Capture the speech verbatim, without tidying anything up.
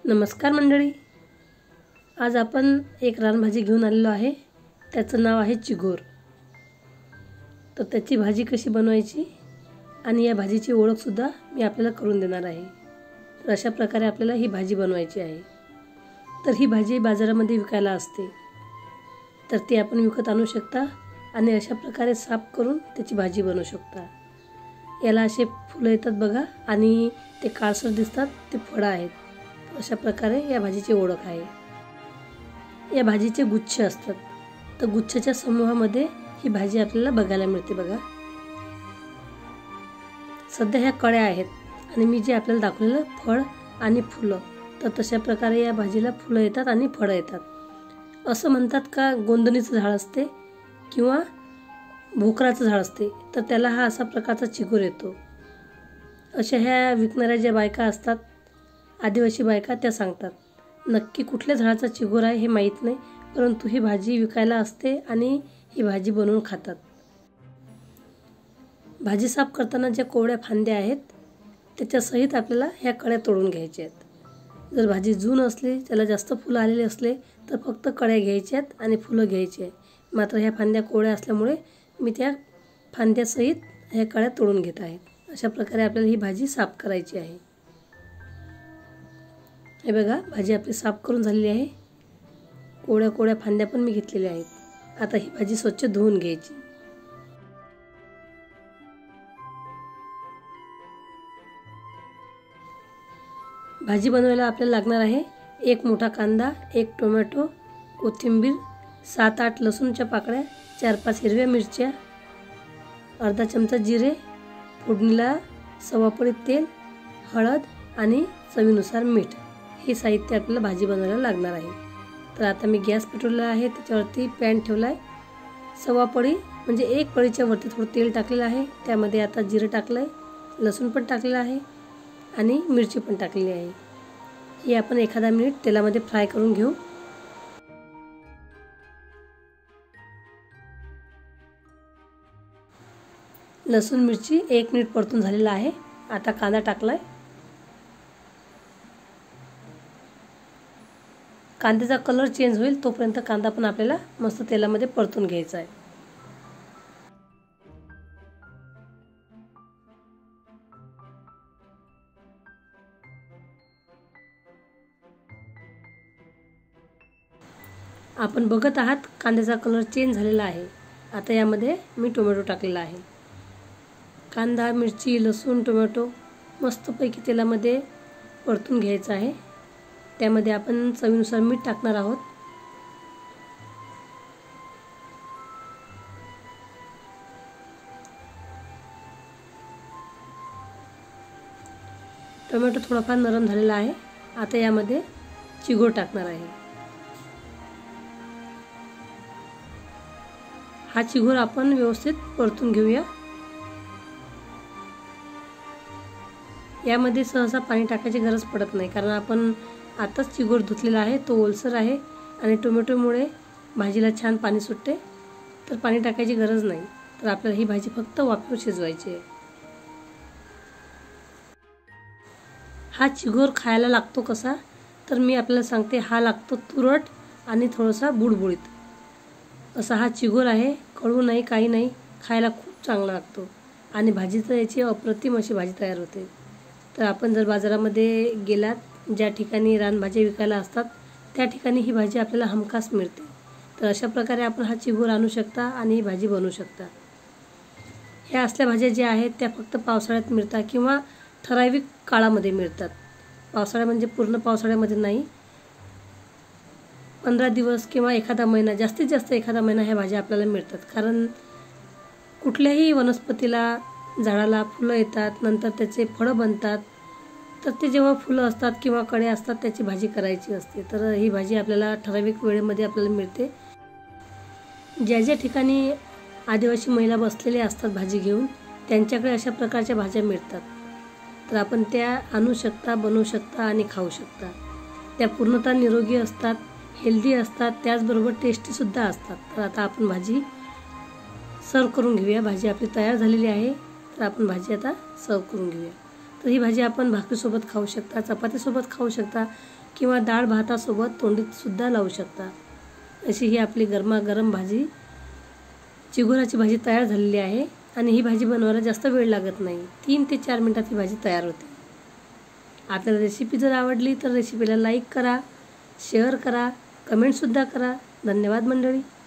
नमस्कार मंडळी, आज आपण एक रानभाजी घेऊन आलेलो आहे। त्याचं नाव आहे चिगोर। तर त्याची भाजी कशी बनवायची आणि या भाजीची ओळख सुद्धा मी आपल्याला करून देणार आहे। तर अशा प्रकारे आपल्याला ही भाजी बनवायची आहे। तर ही भाजी बाजारामध्ये विकायला असते, तर ती आपण विकत आणू शकता आणि अशा प्रकारे साफ करून त्याची भाजी बनवू शकता। याला असे फुलं येतात बघा आणि ते काळसर दिसतात, ते फळं आहेत। अशा प्रकारे या भाजीची ओळख आहे। या भाजीचे गुच्छ असतात, तर गुच्छाच्या समूहामध्ये ही भाजी आपल्याला बघायला मिळते बघा। सध्या ह्या कळ्या आहेत आणि मी जे आपल्याला दाखवलेलं फळ आणि फुलं, तर तशा प्रकारे या भाजीला फुलं येतात आणि फळं येतात। असं म्हणतात का गोंदणीचं झाड असते किंवा भोकराचं झाड असते, तर त्याला हा असा प्रकारचा चिगोर येतो। अशा ह्या विकणाऱ्या ज्या बायका असतात, आदिवासी बायका, त्या सांगतात। नक्की कुठल्या झाडाचा चिगोर आहे हे माहीत नाही, परंतु ही भाजी विकायला असते आणि ही भाजी बनवून खातात। भाजी साफ करताना ज्या कोवळ्या फांद्या आहेत त्याच्यासहित आपल्याला ह्या कळ्या तोडून घ्यायच्या आहेत। जर भाजी जून असली, त्याला जास्त फुलं आलेले असले, तर फक्त कळ्या घ्यायच्या आहेत आणि फुलं घ्यायची आहे। मात्र ह्या फांद्या कोवळ्या असल्यामुळे मी त्या फांद्यासहित ह्या कळ्या तोडून घेत आहे। अशा प्रकारे आपल्याला ही भाजी साफ करायची आहे। हे बघा, भाजी आपली साफ करून झालेली आहे। कोवळ्या कोवळ्या फांद्या पण मी घेतलेल्या आहेत। आता ही भाजी स्वच्छ धुवून घ्यायची। भाजी बनवायला आपल्याला लागणार आहे एक मोठा कांदा, एक टोमॅटो, कोथिंबीर, सात आठ लसूणच्या पाकळ्या, चार पाच हिरव्या मिरच्या, अर्धा चमचा जिरे, फोडणीला सव्वा पळी तेल, हळद आणि चवीनुसार मीठ। हे साहित्य आपल्याला भाजी बनवायला लागणार आहे। तर आता मी गॅस पेटवलेला आहे, त्याच्यावरती पॅन ठेवला आहे। सव्वा पळी म्हणजे एक पळीच्या वरती थोडं तेल टाकलेलं आहे। त्यामध्ये आता जिरे टाकलं आहे, लसूण पण टाकलेलं आहे आणि मिरची पण टाकलेली आहे। हे आपण एखादा मिनिट तेलामध्ये फ्राय करून घेऊ। लसूण मिरची एक मिनिट परतून झालेला आहे। आता कांदा टाकलाय। कांद्याचा कलर चेंज होईल तोपर्यंत कांदा पण आपल्याला मस्त तेलामध्ये परतून घ्यायचा आहे। आपण बघत आहात कांद्याचा कलर चेंज झालेला आहे। आता यामध्ये मी टोमॅटो टाकलेला आहे। कांदा, मिरची, लसूण, टोमॅटो मस्तपैकी तेलामध्ये परतून घ्यायचा आहे। त्यामध्ये आपण चवीनुसार मीठ टाकणार आहोत। टोमॅटो थोडाफार नरम झालेला आहे। आता यामध्ये चिगोर टाकणार आहे। हा चिगोर आपण व्यवस्थित परतून घेऊया। यामध्ये सहसा पाणी टाकायची गरज पडत नाही, कारण आपण आताच चिगोर धुतलेला आहे, तो ओलसर आहे आणि टोमॅटोमुळे भाजीला छान पाणी सुटते, तर पाणी टाकायची गरज नाही। तर आपल्याला ही भाजी फक्त वाफेवर शिजवायची आहे। हा चिगोर खायला लागतो कसा, तर मी आपल्याला सांगते, हा लागतो तुरट आणि थोडासा बुडबुडीत असा हा चिगोर आहे। कडू नाही, काही नाही, खायला खूप चांगला लागतो आणि भाजी तर याची अप्रतिम अशी भाजी तयार होते। तर आपण जर बाजारामध्ये गेलात, ज्या ठिकाणी रानभाज्या विकायला असतात, त्या ठिकाणी ही भाजी आपल्याला हमखास मिळते। तर अशा प्रकारे आपण हा चिगोर आणू शकता आणि ही भाजी बनवू शकता। ह्या असल्या भाज्या ज्या आहेत त्या फक्त पावसाळ्यात मिळतात किंवा ठराविक काळामध्ये मिळतात। पावसाळ्या म्हणजे पूर्ण पावसाळ्यामध्ये नाही, पंधरा दिवस किंवा एखादा महिना, जास्तीत जास्त एखादा महिना ह्या भाज्या आपल्याला मिळतात। कारण कुठल्याही वनस्पतीला, झाडाला फुलं येतात, नंतर त्याचे फळं बनतात, तर ते जेव्हा फुलं असतात किंवा कळे असतात त्याची भाजी करायची असते। तर ही भाजी आपल्याला ठराविक वेळेमध्ये आपल्याला मिळते। ज्या ज्या ठिकाणी आदिवासी महिला बसलेल्या असतात भाजी घेऊन, त्यांच्याकडे अशा प्रकारच्या भाज्या मिळतात। तर आपण त्या आणू शकता, बनवू शकता आणि खाऊ शकता। त्या पूर्णतः निरोगी असतात, हेल्दी असतात, त्याचबरोबर टेस्टीसुद्धा असतात। तर आता आपण भाजी सर्व करून घेऊया। भाजी आपली तयार झालेली आहे, तर आपण भाजी आता सर्व करून घेऊया। तर ही भाजी आपण भाकरीसोबत खाऊ शकता, चपातीसोबत खाऊ शकता किंवा डाळ भातासोबत तोंडीतसुद्धा लावू शकता. अशी ही आपली गरमागरम भाजी चिगोराची भाजी तयार झालेली आहे. आणि ही भाजी बनवायला जास्त वेळ लागत नाही, तीन ते चार मिनिटात ही भाजी तयार होते. आपल्याला रेसिपी जर आवडली तर रेसिपीला लाईक करा, शेअर करा, कमेंटसुद्धा करा. धन्यवाद मंडळी.